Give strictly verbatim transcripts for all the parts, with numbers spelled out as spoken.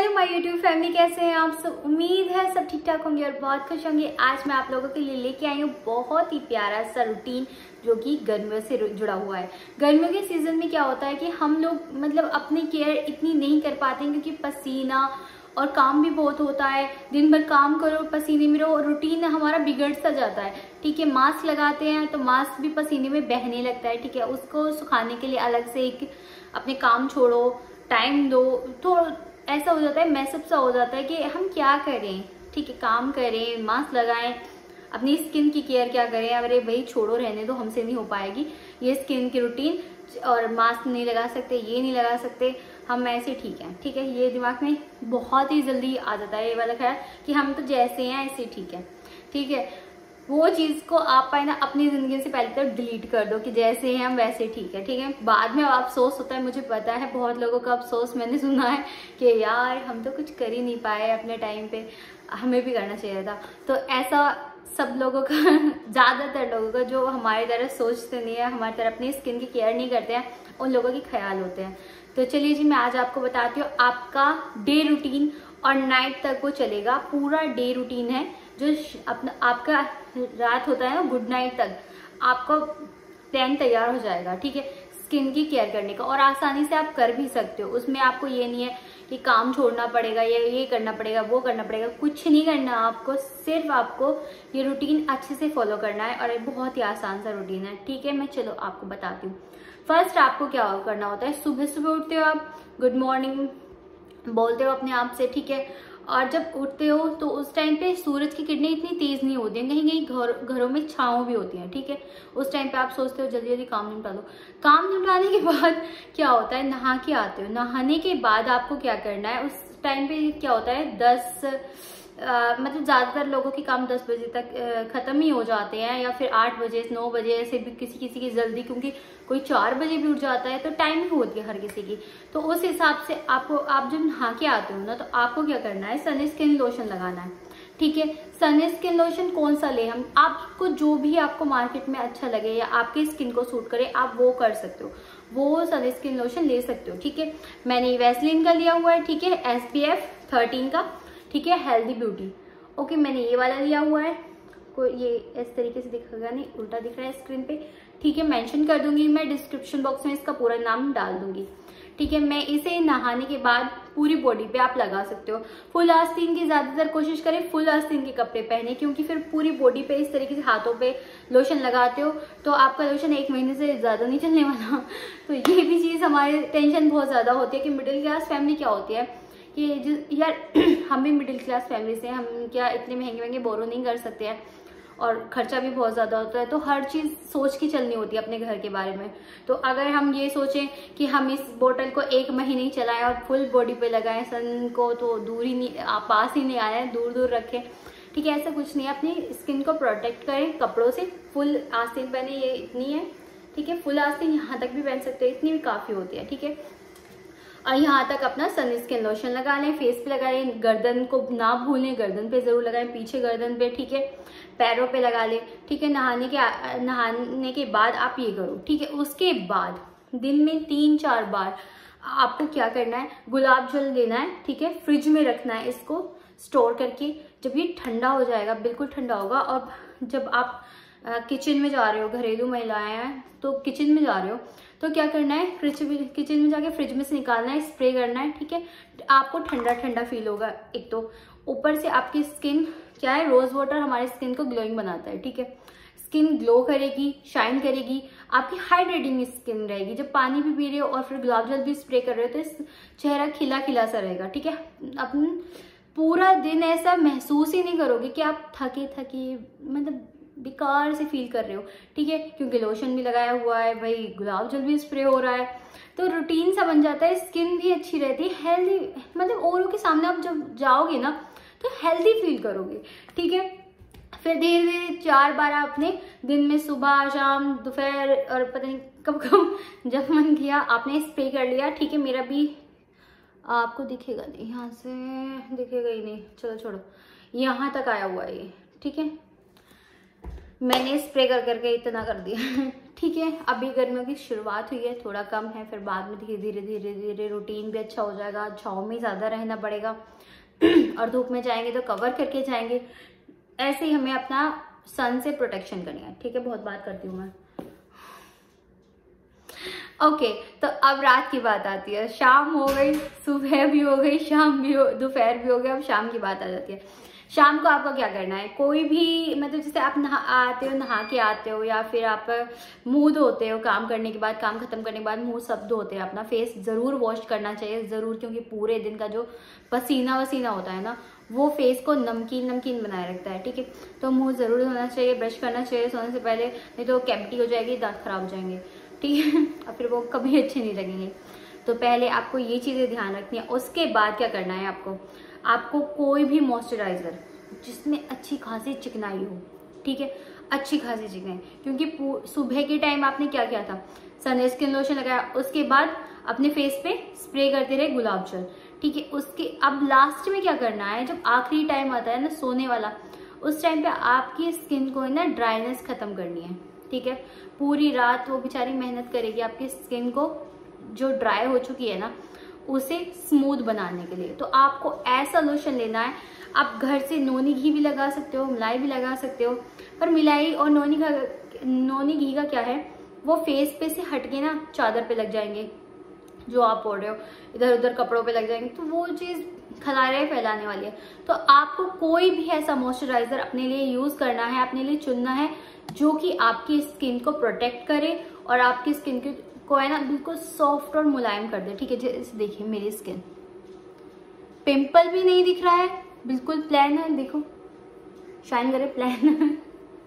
Hello my YouTube family, कैसे हैं आप सब। उम्मीद है सब ठीक ठाक होंगे और बहुत खुश होंगे। आज मैं आप लोगों के लिए लेके आई हूँ बहुत ही प्यारा सा रूटीन जो कि गर्मियों से जुड़ा हुआ है। गर्मियों के सीजन में क्या होता है कि हम लोग मतलब अपनी केयर इतनी नहीं कर पाते हैं क्योंकि पसीना और काम भी बहुत होता है। दिन भर काम करो, पसीने में रहो और रूटीन हमारा बिगड़ सा जाता है। ठीक है, मास्क लगाते हैं तो मास्क भी पसीने में बहने लगता है। ठीक है, उसको सुखाने के लिए अलग से एक अपने काम छोड़ो, टाइम दो, तो ऐसा हो जाता है, मैसअप सा हो जाता है कि हम क्या करें। ठीक है, काम करें, मास्क लगाएं, अपनी स्किन की केयर क्या करें। अरे भाई छोड़ो, रहने दो, हमसे नहीं हो पाएगी ये स्किन की रूटीन, और मास्क नहीं लगा सकते, ये नहीं लगा सकते, हम ऐसे ठीक है। ठीक है, ये दिमाग में बहुत ही जल्दी आ जाता है ये वाला ख्याल कि हम तो जैसे हैं ऐसे ठीक है। ठीक है, वो चीज को आप पाए ना अपनी जिंदगी से पहले तो डिलीट कर दो कि जैसे हैं हम वैसे ठीक है। ठीक है, बाद में अफसोस होता है, मुझे पता है बहुत लोगों का अफसोस मैंने सुना है कि यार हम तो कुछ कर ही नहीं पाए अपने टाइम पे, हमें भी करना चाहिए था। तो ऐसा सब लोगों का ज्यादातर लोगों का जो हमारी तरह सोचते नहीं है, हमारी तरह अपनी स्किन की केयर नहीं करते हैं, उन लोगों के ख्याल होते हैं। तो चलिए जी, मैं आज आपको बताती हूँ आपका डे रूटीन और नाइट तक वो चलेगा। पूरा डे रूटीन है जो अपना आपका रात होता है ना, गुड नाइट तक आपका प्लान तैयार हो जाएगा। ठीक है, स्किन की केयर करने का, और आसानी से आप कर भी सकते हो। उसमें आपको ये नहीं है कि काम छोड़ना पड़ेगा, ये ये करना पड़ेगा, वो करना पड़ेगा, कुछ नहीं करना आपको। सिर्फ आपको ये रूटीन अच्छे से फॉलो करना है और ये बहुत ही आसान सा रूटीन है। ठीक है, मैं चलो आपको बताती हूँ। फर्स्ट आपको क्या करना होता है, सुबह सुबह उठते हो आप, गुड मॉर्निंग बोलते हो अपने आप से। ठीक है, और जब उठते हो तो उस टाइम पे सूरज की किरणें इतनी तेज नहीं होती हैं, कहीं कहीं घर घरों में छाँव भी होती हैं। ठीक है, उस टाइम पे आप सोचते हो जल्दी जल्दी काम निपटा दो। काम निपटाने के बाद क्या होता है, नहा के आते हो। नहाने के बाद आपको क्या करना है, उस टाइम पे क्या होता है, दस आ, मतलब ज्यादातर लोगों के काम दस बजे तक खत्म ही हो जाते हैं, या फिर आठ बजे नौ बजे, ऐसे भी किसी किसी की जल्दी, क्योंकि कोई चार बजे भी उठ जाता है, तो टाइम ही होती है हर किसी की। तो उस हिसाब से आपको, आप जब नहा के आते हो ना, तो आपको क्या करना है, सन स्किन लोशन लगाना है। ठीक है, सन स्किन लोशन कौन सा ले, हम आपको जो भी आपको मार्केट में अच्छा लगे या आपकी स्किन को सूट करे आप वो कर सकते हो, वो सन स्किन लोशन ले सकते हो। ठीक है, मैंने वैसलीन का लिया हुआ है। ठीक है, एस पी एफ थर्टीन का। ठीक है, हेल्दी ब्यूटी। ओके, मैंने ये वाला लिया हुआ है। को ये इस तरीके से दिखेगा नहीं, उल्टा दिख रहा है स्क्रीन पे। ठीक है, मेंशन कर दूंगी मैं डिस्क्रिप्शन बॉक्स में, इसका पूरा नाम डाल दूंगी। ठीक है, मैं इसे नहाने के बाद पूरी बॉडी पे आप लगा सकते हो। फुल आस्तीन की ज्यादातर कोशिश करें फुल आस्तीन के कपड़े पहने, क्योंकि फिर पूरी बॉडी पे इस तरीके से हाथों पे लोशन लगाते हो तो आपका लोशन एक महीने से ज्यादा नहीं चलने वाला। तो ये भी चीज हमारे टेंशन बहुत ज्यादा होती है कि मिडिल क्लास फैमिली क्या होती है कि यार हम भी मिडिल क्लास फैमिली से, हम क्या इतने महंगे महंगे बोरो नहीं कर सकते हैं, और खर्चा भी बहुत ज़्यादा होता है, तो हर चीज़ सोच के चलनी होती है अपने घर के बारे में। तो अगर हम ये सोचें कि हम इस बोतल को एक महीने ही चलाएं और फुल बॉडी पे लगाएं, सन को तो दूर ही नहीं, पास ही नहीं आए, दूर दूर रखें। ठीक है, ऐसा कुछ नहीं है, अपनी स्किन को प्रोटेक्ट करें कपड़ों से। फुल आस्तीन पहने, ये इतनी है। ठीक है, फुल आस्तीन यहाँ तक भी पहन सकते हैं, इतनी भी काफ़ी होती है। ठीक है, और यहाँ तक अपना सन स्किन लोशन लगा लें, फेस पे लगाएं, गर्दन को ना भूलें, गर्दन पे जरूर लगाएं, पीछे गर्दन पे। ठीक है, पैरों पे लगा लें। ठीक है, नहाने के नहाने के बाद आप ये करो। ठीक है, उसके बाद दिन में तीन चार बार आपको क्या करना है, गुलाब जल लेना है। ठीक है, फ्रिज में रखना है इसको स्टोर करके। जब ये ठंडा हो जाएगा, बिल्कुल ठंडा होगा, और जब आप किचन में जा रहे हो, घरेलू महिलाएं हैं तो किचन में जा रहे हो, तो क्या करना है, फ्रिज किचन में जाके फ्रिज में से निकालना है, स्प्रे करना है। ठीक है, आपको ठंडा ठंडा फील होगा। एक तो ऊपर से आपकी स्किन क्या है, रोज वाटर हमारी स्किन को ग्लोइंग बनाता है। ठीक है, स्किन ग्लो करेगी, शाइन करेगी, आपकी हाइड्रेटिंग स्किन रहेगी। जब पानी भी पी रहे हो और फिर गुलाब जल भी स्प्रे कर रहे हो तो चेहरा खिला खिला सा रहेगा। ठीक है, अपन पूरा दिन ऐसा महसूस ही नहीं करोगे कि आप थके थके मतलब बेकार से फील कर रहे हो। ठीक है, क्योंकि लोशन भी लगाया हुआ है भाई, गुलाब जल भी स्प्रे हो रहा है, तो रूटीन सा बन जाता है, स्किन भी अच्छी रहती है, हेल्दी, मतलब औरों के सामने आप जब जाओगे ना तो हेल्दी फील करोगे। ठीक है, फिर धीरे धीरे चार बार आपने दिन में, सुबह शाम दोपहर और पता नहीं कब कब जब मन किया आपने स्प्रे कर लिया। ठीक है, मेरा भी आपको दिखेगा नहीं, यहाँ से दिखेगा ही नहीं, चलो छोड़ो, यहाँ तक आया हुआ है ये। ठीक है, मैंने स्प्रे कर करके इतना कर दिया। ठीक ठीक है, अभी गर्मियों की शुरुआत हुई है, थोड़ा कम है, फिर बाद में धीरे धीरे धीरे धीरे रूटीन भी अच्छा हो जाएगा, छाँव में ज़्यादा रहना पड़ेगा और धूप में जाएंगे तो कवर करके जाएंगे। ऐसे ही हमें अपना सन से प्रोटेक्शन करनी है। ठीक है, बहुत बात करती हूँ मैं। ओके okay, तो अब रात की बात आती है। शाम हो गई, सुबह भी हो गई, शाम भी हो, दोपहर भी हो गया, अब शाम की बात आ जाती है। शाम को आपको क्या करना है, कोई भी मतलब जैसे आप नहा आते हो, नहा के आते हो, या फिर आप मुंह धोते हो काम करने के बाद, काम खत्म करने के बाद मुंह सब धोते हैं, अपना फेस जरूर वॉश करना चाहिए, जरूर, क्योंकि पूरे दिन का जो पसीना वसीना होता है ना, वो फेस को नमकीन नमकीन बनाए रखता है। ठीक है, तो मुंह जरूर धोना चाहिए, ब्रश करना चाहिए सोने से पहले, नहीं तो कैविटी हो जाएगी, दांत खराब हो जाएंगे। ठीक है, और फिर वो कभी अच्छे नहीं लगेंगे। तो पहले आपको ये चीजें ध्यान रखनी है। उसके बाद क्या करना है आपको, आपको कोई भी मॉइस्चराइजर जिसमें अच्छी खासी चिकनाई हो, ठीक है, अच्छी खासी चिकनाई, क्योंकि सुबह के टाइम आपने क्या किया था, सन स्किन लोशन लगाया, उसके बाद अपने फेस पे स्प्रे करते रहे गुलाब जल। ठीक है, उसके अब लास्ट में क्या करना है, जब आखिरी टाइम आता है ना सोने वाला, उस टाइम पे आपकी स्किन को है ना ड्राइनेस खत्म करनी है। ठीक है, पूरी रात वो बेचारी मेहनत करेगी आपकी स्किन को जो ड्राई हो चुकी है ना उसे स्मूथ बनाने के लिए। तो आपको ऐसा लोशन लेना है, आप घर से नोनी घी भी लगा सकते हो, मलाई भी लगा सकते हो, पर मिलाई और नोनी का नोनी घी का क्या है, वो फेस पे से हटके ना चादर पे लग जाएंगे, जो आप ओढ़ रहे हो इधर उधर कपड़ों पे लग जाएंगे, तो वो चीज़ खलारे फैलाने वाली है। तो आपको कोई भी ऐसा मॉइस्चराइजर अपने लिए यूज करना है, अपने लिए चुनना है जो कि आपकी स्किन को प्रोटेक्ट करे और आपकी स्किन को है ना बिल्कुल सॉफ्ट और मुलायम कर दे। ठीक है, जैसे देखिए मेरी स्किन, पिंपल भी नहीं दिख रहा है, बिल्कुल प्लेन है, देखो शाइन करे, प्लेन।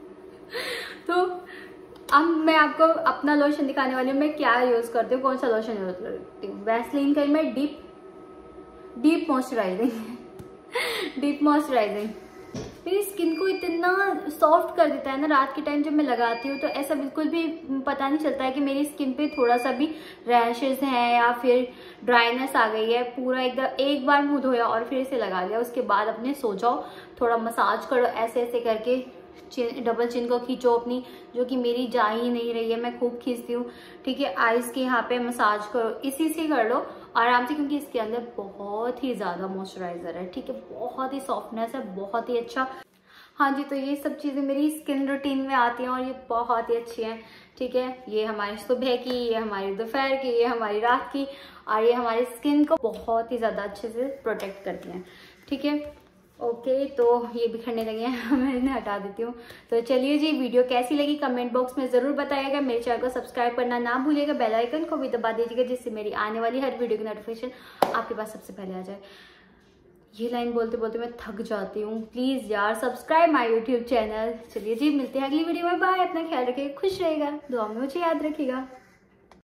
तो अब मैं आपको अपना लोशन दिखाने वाली हूँ, मैं क्या यूज करती हूँ, कौन सा लोशन यूज करती हूँ। वैसलीन का मैं deep deep moisturising deep moisturising मेरी स्किन को इतना सॉफ्ट कर देता है ना, रात के टाइम जब मैं लगाती हूँ तो ऐसा बिल्कुल भी पता नहीं चलता है कि मेरी स्किन पे थोड़ा सा भी रैशेस हैं या फिर ड्राइनेस आ गई है। पूरा एकदम एक बार मुंह धोया और फिर इसे लगा लिया, उसके बाद अपने सो जाओ, थोड़ा मसाज करो ऐसे ऐसे करके, चिन डबल चिन को खींचो अपनी, जो कि मेरी जा ही नहीं रही है, मैं खूब खींचती हूँ। ठीक है, आईज के यहाँ पे मसाज करो, इसी से कर लो आराम से, क्योंकि इसके अंदर बहुत ही ज्यादा मॉइस्चराइजर है। ठीक है, बहुत ही सॉफ्टनेस है, बहुत ही अच्छा। हाँ जी, तो ये सब चीजें मेरी स्किन रूटीन में आती हैं और ये बहुत ही अच्छी हैं। ठीक है, ये हमारी सुबह की, ये हमारी दोपहर की, ये हमारी रात की, और ये हमारी स्किन को बहुत ही ज्यादा अच्छे से प्रोटेक्ट करती हैं। ठीक है, ओके okay, तो ये बिखरने लगे हैं, मैं इन्हें हटा देती हूँ। तो चलिए जी, वीडियो कैसी लगी कमेंट बॉक्स में ज़रूर बताइएगा। मेरे चैनल को सब्सक्राइब करना ना भूलिएगा, बेल आइकन को भी दबा दीजिएगा, जिससे मेरी आने वाली हर वीडियो की नोटिफिकेशन आपके पास सबसे पहले आ जाए। ये लाइन बोलते बोलते मैं थक जाती हूँ, प्लीज़ यार सब्सक्राइब माई यूट्यूब चैनल। चलिए जी, मिलते हैं अगली वीडियो में, बाय। अपना ख्याल रखिएगा, खुश रहेगा, दुआ में मुझे याद रखिएगा।